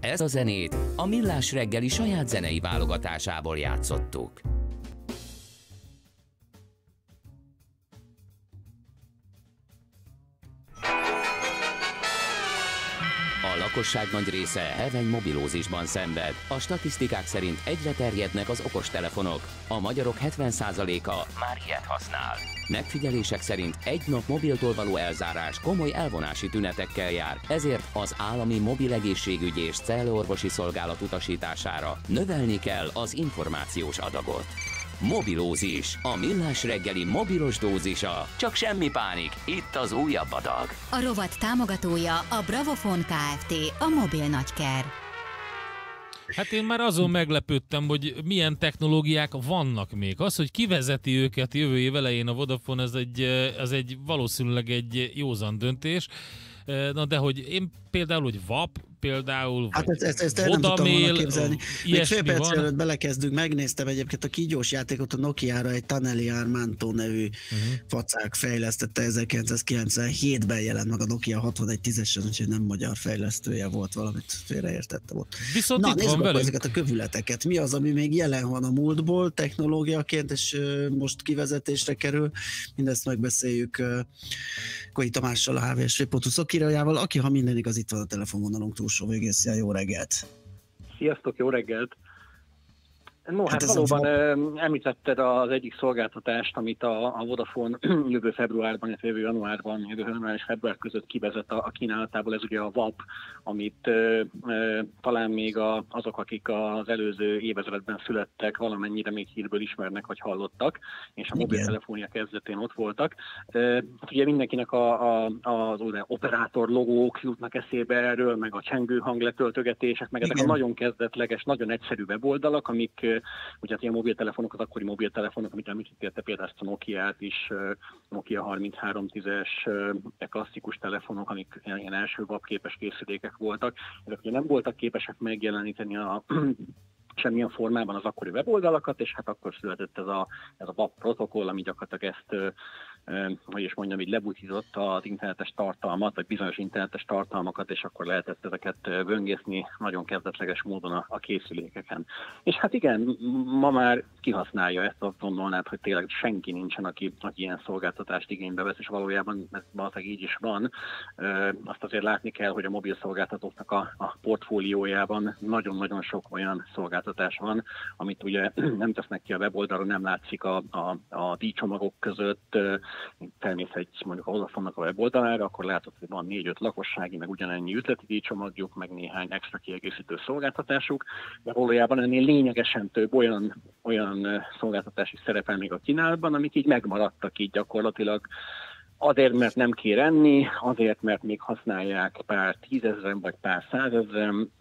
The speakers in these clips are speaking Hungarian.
Ez a zenét a Millás reggeli saját zenei válogatásából játszottuk. A lakosság nagy része heveny mobilózisban szenved. A statisztikák szerint egyre terjednek az okostelefonok. A magyarok 70%-a már ilyet használ. Megfigyelések szerint egy nap mobiltól való elzárás komoly elvonási tünetekkel jár, ezért az állami mobil egészségügyi és cellorvosi szolgálat utasítására növelni kell az információs adagot. Mobilózis, a Millás reggeli mobilos dózisa. Csak semmi pánik, itt az újabb adag. A rovat támogatója a Bravofon Kft. A mobil nagyker. Hát én már azon meglepődtem, hogy milyen technológiák vannak még. Az, hogy kivezeti őket jövő év elején a Vodafone, ez egy valószínűleg egy józan döntés. Na de hogy én például, hogy VAP, például hát ezt el nem tudtam volna képzelni. Még fél perc előtt belekezdünk, megnéztem egyébként a kígyós játékot, a Nokia-ra egy Taneli Armanto nevű facák fejlesztette, 1997-ben jelent meg a Nokia 6110-esen, úgyhogy nem magyar fejlesztője volt, valamit félreértettem ott. Viszont na, nézzük akkor ezeket a kövületeket. Mi az, ami még jelen van a múltból technológiaként, és most kivezetésre kerül? Mindezt megbeszéljük Koi Tamással, a HVSV.hu szakírójával, aki, ha minden igaz, itt van a telefonvonalunk túlsó végén. Szia, jó reggelt! Sziasztok, jó reggelt! No, hát valóban említetted az egyik szolgáltatást, amit a Vodafone jövő februárban, illetve jövő januárban, jövő január és február között kivezet a kínálatából, ez ugye a VAP, amit talán még azok, akik az előző évezredben születtek, valamennyire még hírből ismernek, vagy hallottak, és a mobiltelefonja kezdetén ott voltak. Ugye mindenkinek az operátor logók jutnak eszébe erről, meg a csengő hangletöltögetések, meg ezek a nagyon kezdetleges, nagyon egyszerű weboldalak, amik ugye hát ilyen mobiltelefonok, az akkori mobiltelefonok, amit említettél például ezt a Nokiát is, Nokia 3310-es klasszikus telefonok, amik ilyen első webképes készülékek voltak. Ezek ugye nem voltak képesek megjeleníteni semmilyen formában az akkori weboldalakat, és hát akkor született ez a WAP protokoll, ami gyakorlatilag ezt, hogy is mondjam, így lebutította az internetes tartalmat, vagy bizonyos internetes tartalmakat, és akkor lehetett ezeket vöngészni nagyon kezdetleges módon a készülékeken. És hát igen, ma már kihasználja ezt, azt gondolnád, hogy tényleg senki nincsen, aki ilyen szolgáltatást igénybe vesz, és valójában ez valószínűleg így is van. Azt azért látni kell, hogy a mobil szolgáltatóknak a portfóliójában nagyon-nagyon sok olyan szolgáltatás van, amit ugye nem tesznek ki a weboldalon, nem látszik a díjcsomagok között. Felmész mondjuk a Vodafone-nak a weboldalára, akkor látod, hogy van 4-5 lakossági, meg ugyanennyi üzleti díjcsomagjuk, meg néhány extra kiegészítő szolgáltatásuk, de valójában ennél lényegesen több olyan szolgáltatás is szerepel még a kínálatban, amik így megmaradtak így gyakorlatilag. Azért, mert nem kér enni, azért, mert még használják pár tízezren vagy pár százezren.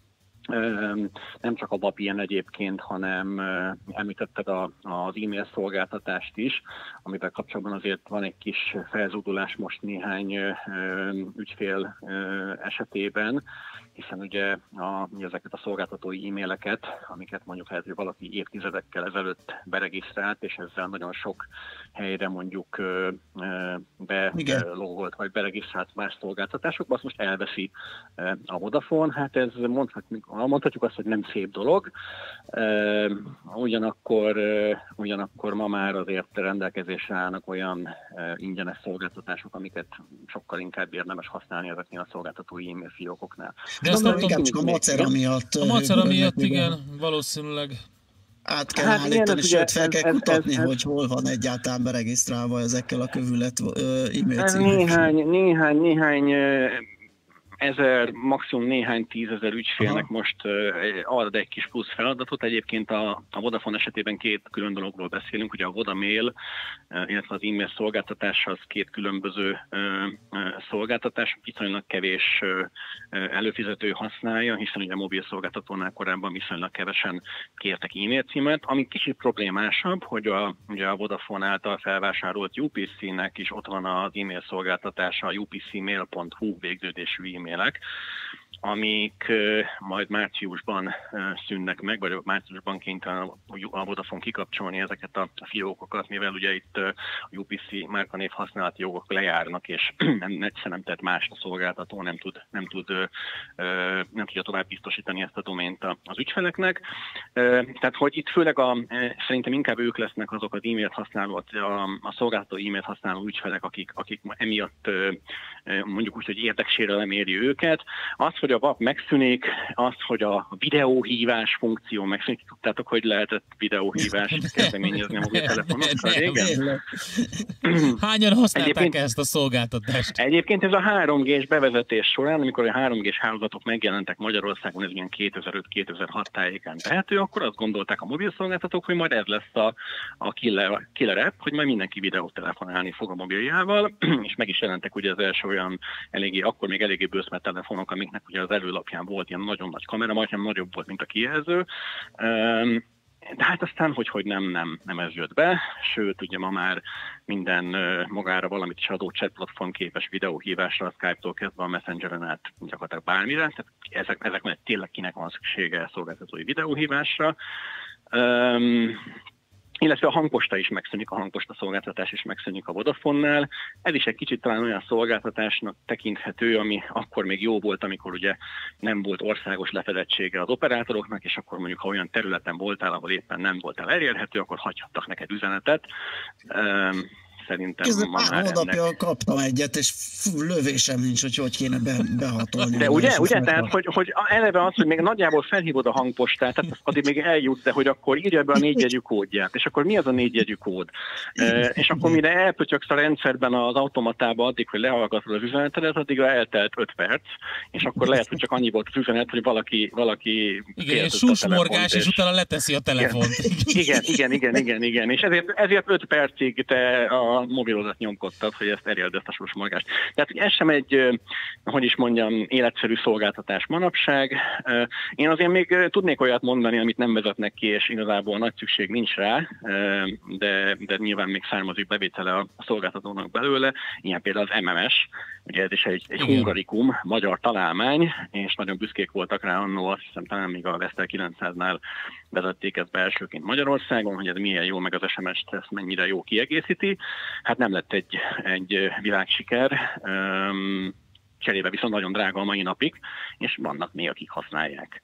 Nem csak a VAP ilyen egyébként, hanem említetted az e-mail szolgáltatást is, amivel kapcsolatban azért van egy kis felzúdulás most néhány ügyfél esetében, hiszen ugye ezeket a szolgáltatói e-maileket, amiket mondjuk lehet, hogy valaki évtizedekkel ezelőtt beregisztrált, és ezzel nagyon sok helyre mondjuk belogolt, vagy beregisztrált más szolgáltatásokba, azt most elveszi a Vodafone. Hát ez mondhatjuk azt, hogy nem szép dolog. Ugyanakkor ma már azért rendelkezésre állnak olyan ingyenes szolgáltatások, amiket sokkal inkább érdemes használni ezeknél a szolgáltatói e-mail fiókoknál. De azt inkább csak a macera miatt. A macera miatt, igen, valószínűleg. Át kell állítani, sőt fel kell kutatni, hogy hol van egyáltalán beregisztrálva ezekkel a kövület e-mail címekkel. Néhány ezer, maximum néhány tízezer ügyfélnek most ad egy kis plusz feladatot. Egyébként a Vodafone esetében két külön dologról beszélünk, ugye a Vodamail, illetve az e-mail szolgáltatás az két különböző szolgáltatás, viszonylag kevés előfizető használja, hiszen ugye a mobil szolgáltatónál korábban viszonylag kevesen kértek e-mail címet, ami kicsit problémásabb, hogy ugye a Vodafone által felvásárolt UPC-nek is ott van az e-mail szolgáltatása, upcmail.hu végződésű e-mailek, amik majd márciusban szűnnek meg, vagy márciusban kénytelen a Vodafone kikapcsolni ezeket a fiókokat, mivel ugye itt a UPC márkanév használati jogok lejárnak, és nem tett más a szolgáltató, nem tudja tovább biztosítani ezt a domént az ügyfeleknek. Tehát, hogy itt főleg szerintem inkább ők lesznek azok az e-mailt használó, a szolgáltató e-mailt használó ügyfelek, akik emiatt mondjuk úgy, hogy érdeksérelem éri őket. Az, hogy a VAP megszűnik, az, hogy a videóhívás funkció megszűnik. Tudtátok, hogy lehetett videóhívást kezdeményezni a mobiltelefonokkal régen? Hányan használták ezt a szolgáltatást? Egyébként ez a 3G-s bevezetés során, amikor a 3G-s hálózatok megjelentek Magyarországon, ez ilyen 2005-2006 tájékán tehető, akkor azt gondolták a mobilszolgáltatók, hogy majd ez lesz a killer app, hogy majd mindenki videót telefonálni fog a mobiljával, és meg is jelentek ugye az első olyan akkor még eléggé bőszmet telefonok, amiknek ugye az előlapján volt ilyen nagyon nagy kamera, majdnem nagyobb volt, mint a kijelző. De hát aztán, hogy nem ez jött be, sőt, ugye ma már minden magára valamit is adó chat platform képes videóhívásra, a Skype-tól kezdve a Messengeren át gyakorlatilag bármire, tehát ezek mellett tényleg kinek van szüksége szolgáltatói videóhívásra. Illetve a hangposta is megszűnik, a hangposta szolgáltatás is megszűnik a Vodafone-nál. Ez is egy kicsit talán olyan szolgáltatásnak tekinthető, ami akkor még jó volt, amikor ugye nem volt országos lefedettsége az operátoroknak, és akkor mondjuk, ha olyan területen voltál, ahol éppen nem voltál elérhető, akkor hagyhattak neked üzenetet. Szerintem ma már hónapja kaptam egyet, és lövésem nincs, hogy kéne behatolni. De ugye tehát, hogy eleve az, hogy még nagyjából felhívod a hangpostát, tehát addig még eljut, de hogy akkor írja be a 4 jegyű kódját, és akkor mi az a 4 jegyű kód? És akkor mire elpötyöksz a rendszerben az automatába addig, hogy lehallgatod az üzenetedet, addigra eltelt 5 perc, és akkor lehet, hogy csak annyi volt az üzenet, hogy valaki igen, és susmorgás, és utána leteszi a telefont. Igen. És ezért 5 percig te a mobilodat nyomkodtad, hogy ezt elérd ezt a susmorgást. Tehát ez sem egy, hogy is mondjam, életszerű szolgáltatás manapság. Én azért még tudnék olyat mondani, amit nem vezetnek ki, és igazából nagy szükség nincs rá, de nyilván még származik bevétele a szolgáltatónak belőle, ilyen például az MMS, ugye ez is egy hungarikum, magyar találmány, és nagyon büszkék voltak rá annó, azt hiszem talán még a Vestel 900-nál vezették ezt be elsőként Magyarországon, hogy ez milyen jó, meg az SMS-t ezt mennyire jó kiegészíti. Hát nem lett egy világsiker, cserébe viszont nagyon drága a mai napig, és vannak még, akik használják.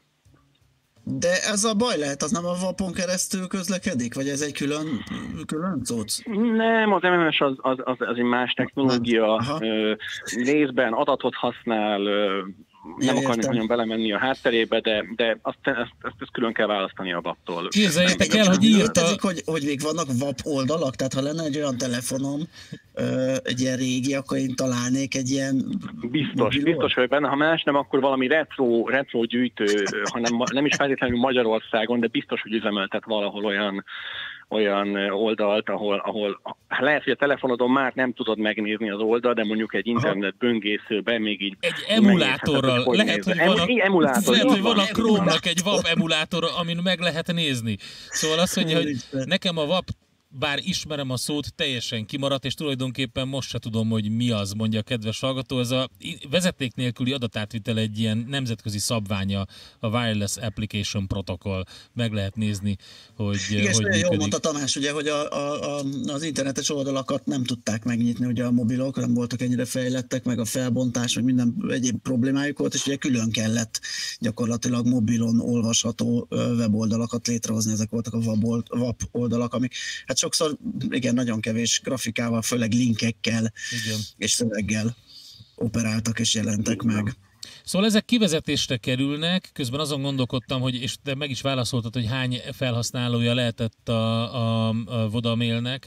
De ez a baj lehet, az nem a VAP-on keresztül közlekedik? Vagy ez egy külön cucc? Nem, az MMS az egy más technológia, részben adatot használ, nem akarnék nagyon belemenni a hátterébe, de ezt külön kell választani a VAP-tól. Képzeljétek el, hogy írta... hogy még vannak VAP oldalak, tehát ha lenne egy olyan telefonom, egy ilyen régi, akkor én találnék egy ilyen... Biztos, hogy benne, ha más nem, akkor valami retro gyűjtő, hanem nem is feltétlenül Magyarországon, de biztos, hogy üzemeltet valahol olyan oldalt, ahol lehet, hogy a telefonodon már nem tudod megnézni az oldalt, de mondjuk egy internet böngészőben még így... Egy emulátorral. Lehet, hogy van a Chrome-nak egy VAP emulátor, amin meg lehet nézni. Szóval azt mondja, hogy nekem a VAP, bár ismerem a szót, teljesen kimaradt, és tulajdonképpen most se tudom, hogy mi az, mondja a kedves hallgató. Ez a vezeték nélküli adatátvitel egy ilyen nemzetközi szabványa, a Wireless Application Protocol. Meg lehet nézni, hogy igen, hogy jól mondta Tamás, ugye, hogy az internetes oldalakat nem tudták megnyitni, ugye a mobilok nem voltak ennyire fejlettek, meg a felbontás, meg minden egyéb problémájuk volt, és ugye külön kellett gyakorlatilag mobilon olvasható weboldalakat létrehozni, ezek voltak a VAP oldalak, amik hát sokszor igen, nagyon kevés grafikával, főleg linkekkel és szöveggel operáltak és jelentek meg. Szóval ezek kivezetésre kerülnek, közben azon gondolkodtam, hogy, és te meg is válaszoltad, hogy hány felhasználója lehetett a Vodamailnek,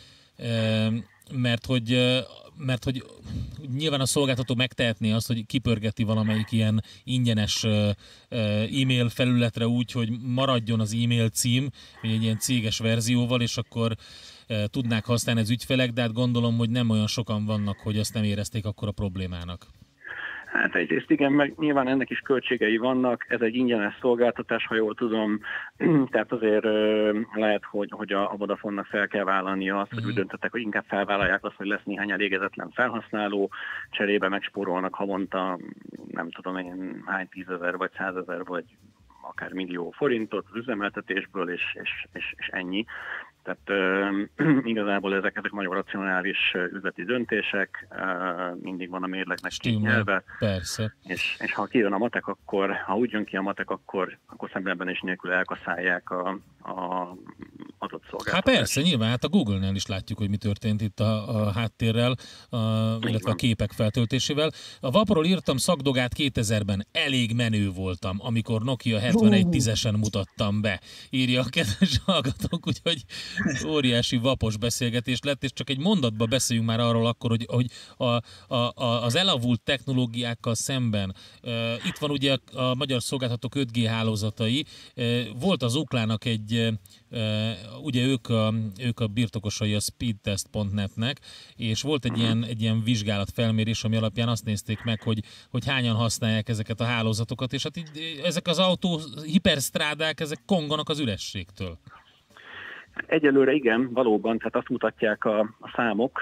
mert hogy nyilván a szolgáltató megtehetné azt, hogy kipörgeti valamelyik ilyen ingyenes e-mail felületre úgy, hogy maradjon az e-mail cím, vagy egy ilyen céges verzióval, és akkor tudnák használni az ügyfelek, de hát gondolom, hogy nem olyan sokan vannak, hogy azt nem érezték akkor a problémának. Hát egyrészt igen, meg nyilván ennek is költségei vannak, ez egy ingyenes szolgáltatás, ha jól tudom, tehát azért lehet, hogy a Vodafone-nak fel kell vállalnia azt, hogy úgy döntöttek, hogy inkább felvállalják azt, hogy lesz néhány elégezetlen felhasználó, cserébe megspórolnak havonta, nem tudom én, hány 10 000 vagy 100 000 vagy akár millió forintot az üzemeltetésből, és ennyi. Tehát igazából ezek nagyon racionális üzleti döntések, mindig van a mérlegnek két nyelve. Persze. És ha kijön a matek, ha úgy jön ki a matek, akkor szemben is nélkül elkasszálják a adott szolgáltatást. Hát persze, nyilván, hát a Google-nél is látjuk, hogy mi történt itt a háttérrel, illetve a képek feltöltésével. A Vapról írtam Szakdogát 2000-ben, elég menő voltam, amikor Nokia 7110-esen mutattam be. Írja a kedves hallgatók, úgyhogy óriási vapos beszélgetés lett, és csak egy mondatba beszéljünk már arról akkor, hogy az elavult technológiákkal szemben, itt van ugye a magyar szolgáltatók 5G hálózatai, volt az Oklának ugye ők a birtokosai a speedtest.net-nek, és volt egy ilyen vizsgálatfelmérés, ami alapján azt nézték meg, hogy hányan használják ezeket a hálózatokat, és hát így, ezek az autó hiperstrádák, ezek konganak az ürességtől. Egyelőre igen, valóban, tehát azt mutatják a számok,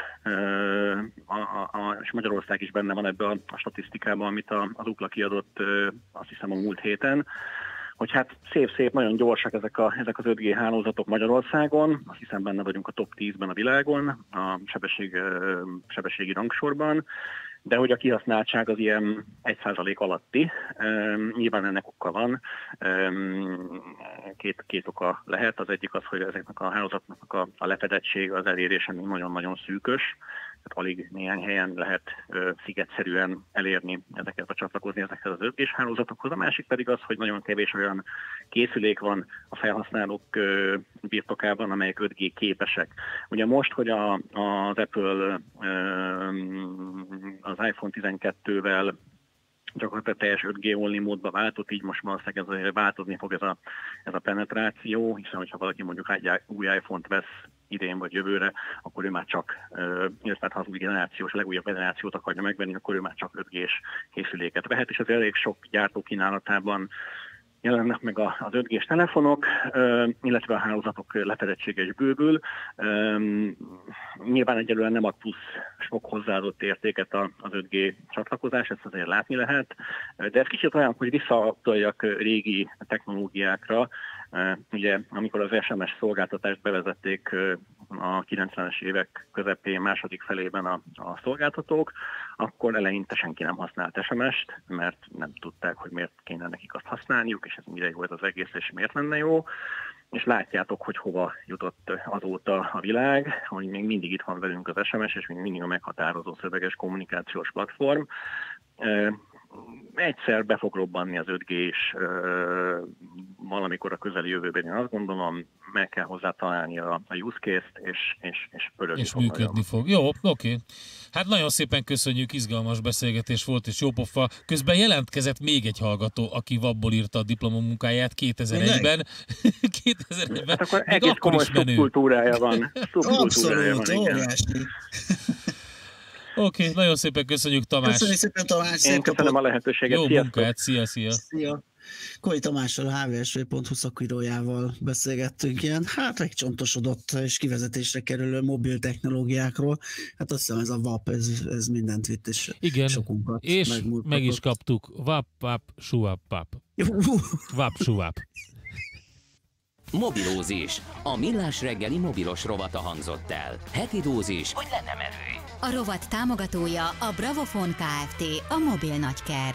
és Magyarország is benne van ebben a statisztikában, amit az Ookla kiadott, azt hiszem a múlt héten, hogy hát szép, nagyon gyorsak ezek az 5G hálózatok Magyarországon, azt hiszem benne vagyunk a top 10-ben a világon, a sebességi rangsorban, de hogy a kihasználtság az ilyen 1% alatti. Nyilván ennek oka van. Két oka lehet. Az egyik az, hogy ezeknek a hálózatnak a lefedettség, az elérése nagyon-nagyon szűkös. Tehát alig néhány helyen lehet szigetszerűen elérni ezeket, vagy csatlakozni ezekhez az 5G-s hálózatokhoz. A másik pedig az, hogy nagyon kevés olyan készülék van a felhasználók birtokában, amelyek 5G képesek. Ugye most, hogy az Apple az iPhone 12-vel gyakorlatilag teljes 5G only módba váltott, így most valószínűleg változni fog ez a penetráció, hiszen hogyha valaki mondjuk egy új iPhone-t vesz idén vagy jövőre, akkor ő már csak, illetve ha az új generációs, a legújabb generációt akarja megvenni, akkor ő már csak 5G-s készüléket vehet, és az elég sok gyártó kínálatában jelennek meg az 5G-s telefonok, illetve a hálózatok lefedettsége is bővül. Nyilván egyelőre nem ad plusz sok hozzáadott értéket az 5G csatlakozás, ezt azért látni lehet, de ez kicsit olyan, hogy visszataljak régi technológiákra. Ugye, amikor az SMS szolgáltatást bevezették a 90-es évek közepén, második felében a szolgáltatók, akkor eleinte senki nem használt SMS-t, mert nem tudták, hogy miért kéne nekik azt használniuk, és ez mire jó ez az egész, és miért lenne jó. És látjátok, hogy hova jutott azóta a világ, hogy még mindig itt van velünk az SMS, és még mindig a meghatározó szöveges kommunikációs platform. Egyszer be fog robbanni az 5G is valamikor a közeli jövőben, én azt gondolom, meg kell hozzá találni a use case-t, és pörögni és működni fog. Jó, oké. Hát nagyon szépen köszönjük, izgalmas beszélgetés volt, és jó pofa. Közben jelentkezett még egy hallgató, aki vabból írta a diplomamunkáját 2001-ben. 2001-ben. Hát akkor egész komoly szubkultúrája van. Abszolút, óriási. Oké, nagyon szépen köszönjük, Tamás. Köszönjük szépen, Tamás. Én köszönöm a lehetőséget. Jó munkát, szia. Szia. Koi Tamással, a hvsv.hu szakírójával beszélgettünk ilyen, hát megcsontosodott és kivezetésre kerülő mobil technológiákról. Hát azt hiszem ez a VAP, ez mindent vitt, és igen, sokunkat és meg is kaptuk. VAP, suap, pap. VAP, suap. Mobilózis. A millás reggeli mobilos rovata hangzott el. Heti dózis, hogy lenne merő. A rovat támogatója a Bravofon Kft. A mobil nagyker.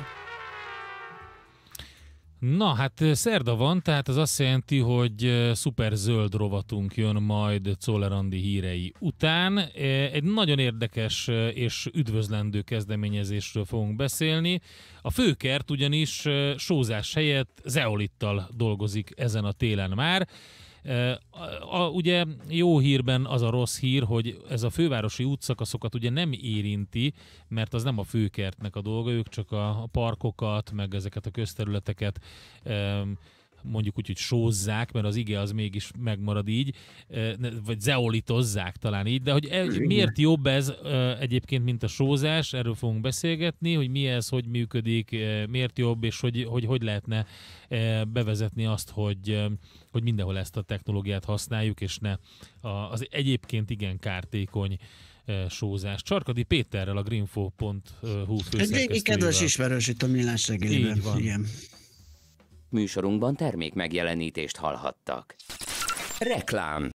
Na, hát szerda van, tehát az azt jelenti, hogy szuper zöld rovatunk jön majd Czoller Andi hírei után. Egy nagyon érdekes és üdvözlendő kezdeményezésről fogunk beszélni. A Főkert ugyanis sózás helyett zeolittal dolgozik ezen a télen már. Ugye jó hírben az a rossz hír, hogy ez a fővárosi útszakaszokat ugye nem érinti, mert az nem a Főkertnek a dolga, ők csak a parkokat, meg ezeket a közterületeket mondjuk úgy, hogy sózzák, mert az ige az mégis megmarad így, vagy zeolitozzák talán így, de hogy miért jobb ez egyébként, mint a sózás, erről fogunk beszélgetni, hogy mi ez, hogy működik, miért jobb, és hogy lehetne bevezetni azt, hogy mindenhol ezt a technológiát használjuk, és ne az egyébként igen kártékony sózás. Csarkadi Péterrel, a greenfo.hu főszerkesztőjével. Egy kedves ismerős itt a Millás reggeliben. Igen. Műsorunkban termék megjelenítést hallhattak. Reklám.